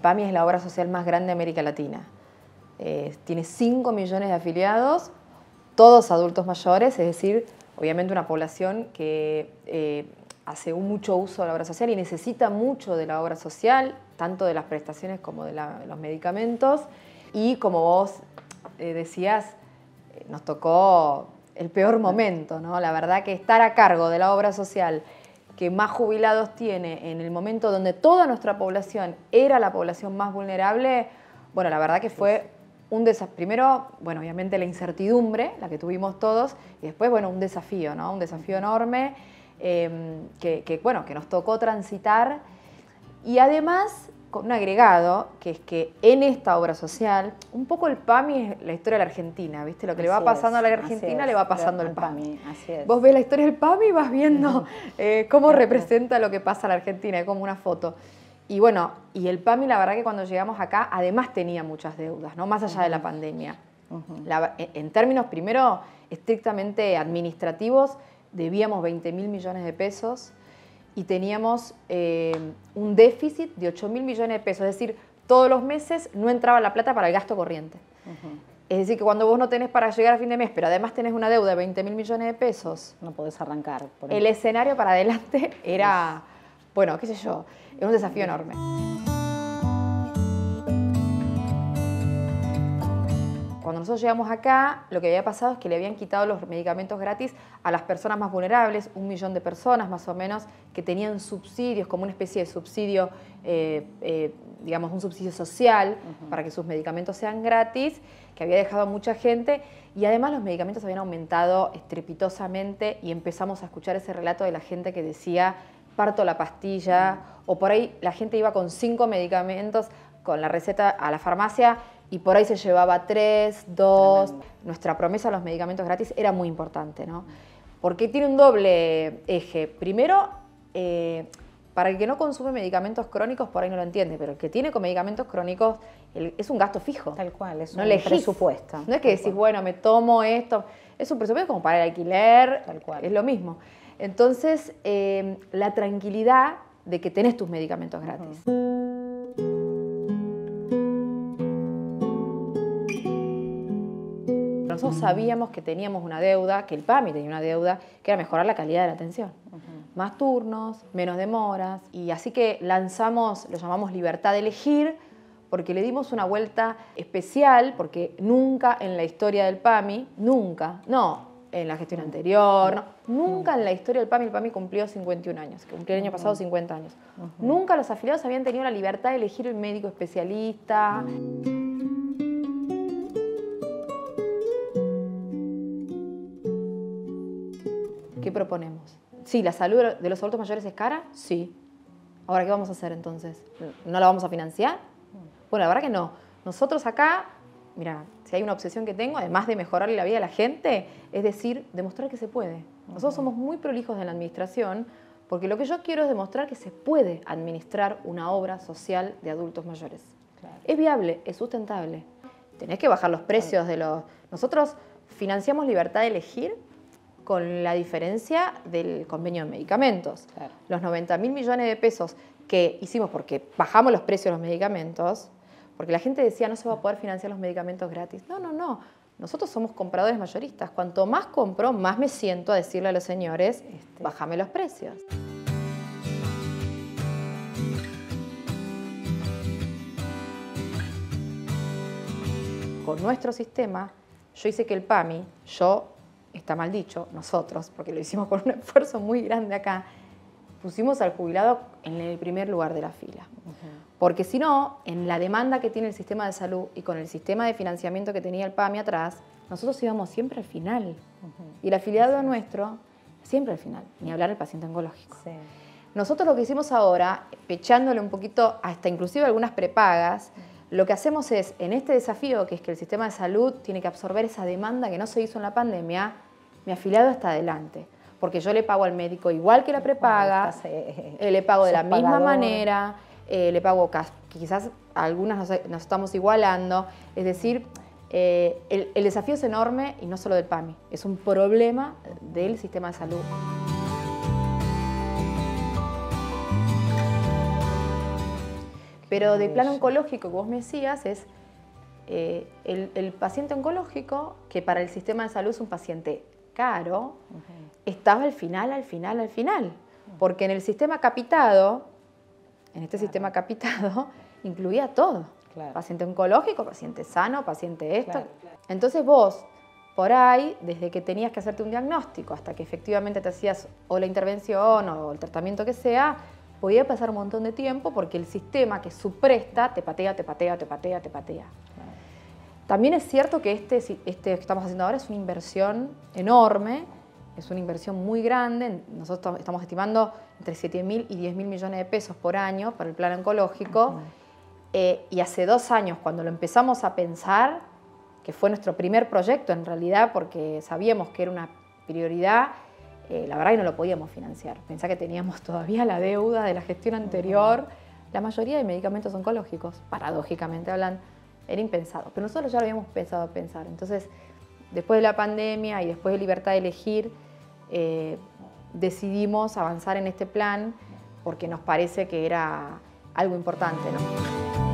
PAMI es la obra social más grande de América Latina. Tiene 5 millones de afiliados, todos adultos mayores, es decir, obviamente una población que hace mucho uso de la obra social y necesita mucho de la obra social, tanto de las prestaciones como de los medicamentos. Y como vos decías, nos tocó el peor momento, ¿no? La verdad que estar a cargo de la obra social que más jubilados tiene en el momento donde toda nuestra población era la población más vulnerable, bueno, la verdad que fue un desafío. Primero, bueno, obviamente la incertidumbre, la que tuvimos todos, y después, bueno, un desafío, ¿no? Un desafío enorme que nos tocó transitar. Y además, con un agregado, que es que en esta obra social, un poco el PAMI es la historia de la Argentina, ¿viste? Lo que le va pasando a la Argentina le va pasando al PAMI. Así es. Vos ves la historia del PAMI y vas viendo cómo representa lo que pasa a la Argentina, es como una foto. Y bueno, y el PAMI, la verdad que cuando llegamos acá, además tenía muchas deudas, ¿no? Más allá de la pandemia. En términos, primero, estrictamente administrativos, debíamos 20.000 millones de pesos y teníamos un déficit de 8.000 millones de pesos. Es decir, todos los meses no entraba la plata para el gasto corriente. Es decir, que cuando vos no tenés para llegar a fin de mes, pero además tenés una deuda de 20.000 millones de pesos, no podés arrancar. El escenario para adelante era, bueno, qué sé yo, era un desafío enorme. Cuando nosotros llegamos acá, lo que había pasado es que le habían quitado los medicamentos gratis a las personas más vulnerables, 1 millón de personas más o menos, que tenían subsidios, como una especie de subsidio, digamos, un subsidio social para que sus medicamentos sean gratis, que había dejado a mucha gente, y además los medicamentos habían aumentado estrepitosamente y empezamos a escuchar ese relato de la gente que decía, parto la pastilla, o por ahí la gente iba con 5 medicamentos con la receta a la farmacia y por ahí se llevaba 3, 2. Tremendo. Nuestra promesa a los medicamentos gratis era muy importante, ¿no? Porque tiene un doble eje. Primero, para el que no consume medicamentos crónicos, por ahí no lo entiende, pero el que tiene con medicamentos crónicos es un gasto fijo. Tal cual, es no un presupuesto. No es que decís, bueno, me tomo esto. Es un presupuesto como para el alquiler, tal cual. Es lo mismo. Entonces, la tranquilidad de que tenés tus medicamentos gratis. Nosotros sabíamos que teníamos una deuda, que el PAMI tenía una deuda, que era mejorar la calidad de la atención. Más turnos, menos demoras, y así que lanzamos, lo llamamos Libertad de Elegir, porque le dimos una vuelta especial, porque nunca en la historia del PAMI, nunca, no en la gestión anterior, no, nunca en la historia del PAMI, el PAMI cumplió 51 años, que cumplió el año pasado 50 años. Nunca los afiliados habían tenido la libertad de elegir el médico especialista. ¿Qué proponemos? Sí, la salud de los adultos mayores es cara, sí. Ahora, ¿qué vamos a hacer entonces? ¿No la vamos a financiar? Bueno, la verdad que no. Nosotros acá, mira, si hay una obsesión que tengo, además de mejorarle la vida a la gente, es decir, demostrar que se puede. Nosotros somos muy prolijos en la administración, porque lo que yo quiero es demostrar que se puede administrar una obra social de adultos mayores. Claro. Es viable, es sustentable. Tenés que bajar los precios de los... Nosotros financiamos Libertad de Elegir con la diferencia del convenio de medicamentos. Claro. Los 90.000 millones de pesos que hicimos porque bajamos los precios de los medicamentos, porque la gente decía no se va a poder financiar los medicamentos gratis. No, no, no. Nosotros somos compradores mayoristas. Cuanto más compro, más me siento a decirle a los señores, bájame los precios. Con nuestro sistema, yo hice que el PAMI, está mal dicho, nosotros, porque lo hicimos con un esfuerzo muy grande acá, pusimos al jubilado en el primer lugar de la fila. Porque si no, en la demanda que tiene el sistema de salud y con el sistema de financiamiento que tenía el PAMI atrás, nosotros íbamos siempre al final. Y el afiliado nuestro, siempre al final, ni hablar del paciente oncológico. Sí. Nosotros lo que hicimos ahora, pechándole un poquito hasta inclusive algunas prepagas, lo que hacemos es, en este desafío, que es que el sistema de salud tiene que absorber esa demanda que no se hizo en la pandemia, mi afiliado está adelante. Porque yo le pago al médico igual que la prepaga, le pago de la misma manera, le pago quizás algunas nos estamos igualando. Es decir, el desafío es enorme y no solo del PAMI, es un problema del sistema de salud. Pero de plan oncológico que vos me decías es el paciente oncológico, que para el sistema de salud es un paciente caro, estaba al final. Porque en el sistema capitado, sistema capitado, incluía todo. Claro. Paciente oncológico, paciente sano, paciente esto. Claro. Entonces vos, por ahí, desde que tenías que hacerte un diagnóstico hasta que efectivamente te hacías o la intervención o el tratamiento que sea, podía pasar un montón de tiempo porque el sistema que subpresta te patea. Claro. También es cierto que este que estamos haciendo ahora es una inversión enorme, es una inversión muy grande. Nosotros estamos estimando entre 7.000 y 10.000 millones de pesos por año para el plan oncológico. Y hace 2 años, cuando lo empezamos a pensar, que fue nuestro primer proyecto en realidad, porque sabíamos que era una prioridad, la verdad que no lo podíamos financiar. Pensá que teníamos todavía la deuda de la gestión anterior. La mayoría de medicamentos oncológicos, paradójicamente hablando, era impensado. Pero nosotros ya lo habíamos pensado pensar. Entonces, después de la pandemia y después de libertad de elegir, decidimos avanzar en este plan porque nos parece que era algo importante, ¿no?